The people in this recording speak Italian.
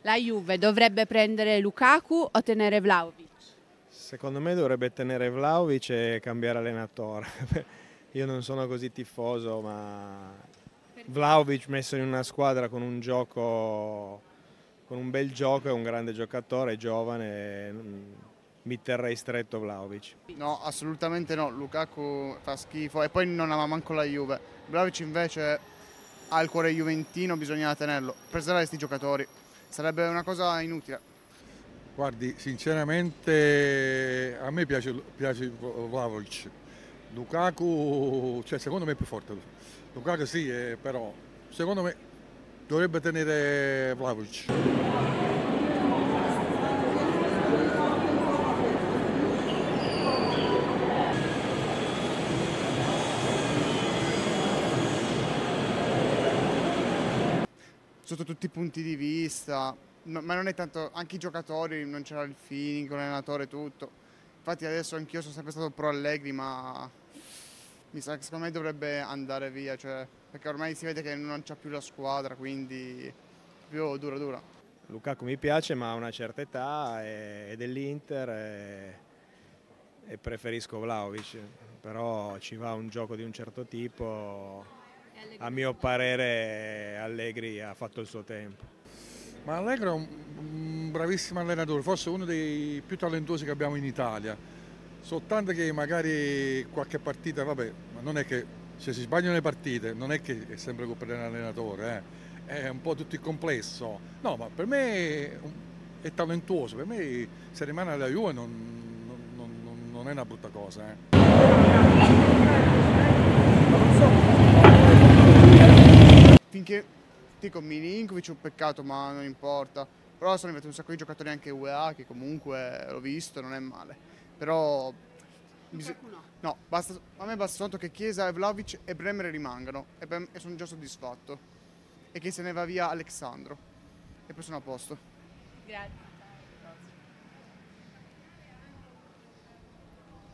La Juve dovrebbe prendere Lukaku o tenere Vlahovic? Secondo me dovrebbe tenere Vlahovic e cambiare allenatore. Io non sono così tifoso, ma Vlahovic messo in una squadra con un gioco, con un bel gioco, è un grande giocatore, è giovane, mi terrei stretto Vlahovic. No, assolutamente no, Lukaku fa schifo e poi non aveva manco la Juve. Vlahovic invece ha il cuore juventino, bisogna tenerlo, preservare questi giocatori, sarebbe una cosa inutile. Guardi, sinceramente a me piace Vlahovic. Lukaku, cioè secondo me è più forte. Lukaku sì, però secondo me dovrebbe tenere Vlahovic. Sotto tutti i punti di vista, ma non è tanto, anche i giocatori non c'era il feeling con l'allenatore, tutto. Infatti adesso anch'io sono sempre stato pro Allegri, ma mi sa che secondo me dovrebbe andare via, cioè, perché ormai si vede che non c'ha più la squadra, quindi più dura dura. Lukaku mi piace, ma ha una certa età, è dell'Inter e preferisco Vlahovic, però ci va un gioco di un certo tipo. A mio parere Allegri ha fatto il suo tempo. Ma Allegri è un bravissimo allenatore, forse uno dei più talentuosi che abbiamo in Italia. Soltanto che magari qualche partita, vabbè, ma non è che se si sbagliano le partite, non è che è sempre colpa dell'allenatore, è un po' tutto il complesso. No, ma per me è talentuoso, per me se rimane alla Juve non è una brutta cosa. Finché dico Milinkovic è un peccato, ma non importa. Però sono arrivati un sacco di giocatori anche UEA che comunque l'ho visto, non è male. Però no, basta, a me basta soltanto che Chiesa, Vlahovic e Bremer rimangano e sono già soddisfatto. E che se ne va via Alexandro. E poi sono a posto. Grazie.